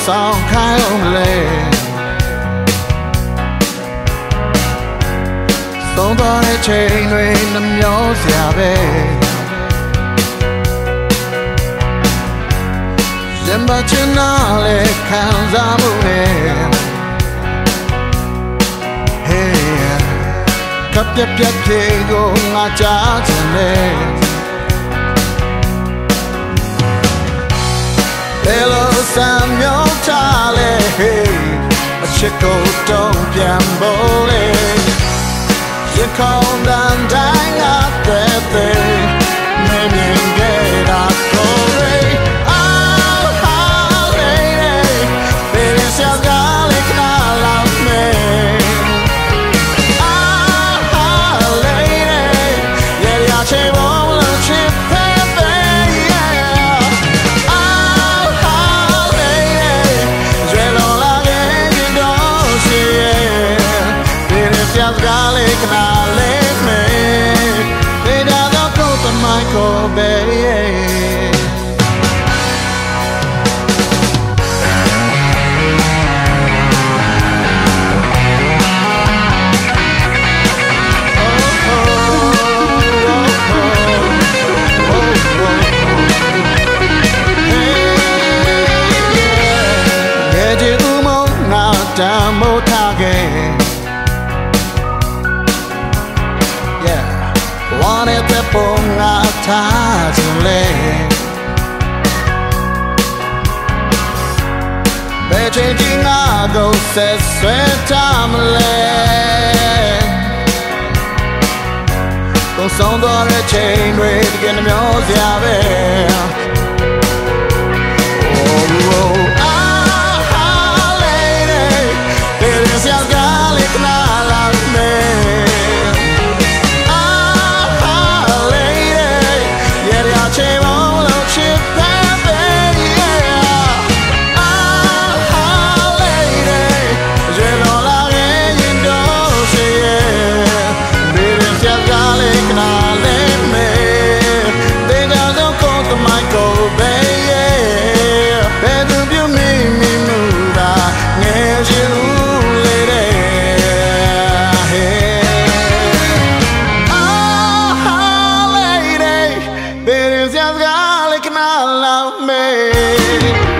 ဆောင်ခိုင်းအောင်လဲသုံးသွားတဲ့ချိန်တွေနှမျောစရာပဲရင်ပါချင်တာလဲခံစားမှုနဲ့ကပ်ပြက်ပြက်ပြေကိုငါကြားချင်တယ်ဘယ်လိုစံမျိုးထားလဲအချစ်ကိုတုံ့ပြန်ဖို့လေရခေါင်းတန်တိုင်းငါတဲ့တဲ့မမြင်ခဲ့တာကိုရေအော်ဟာလေဘယ်လိုစကားလေးကလာမယ်Michael Bay wanted the ponga tajle Beijing go says swetamle Con son dore chain red again music ave Oh ah lady there is your garlic na love me Garlic, and I love me.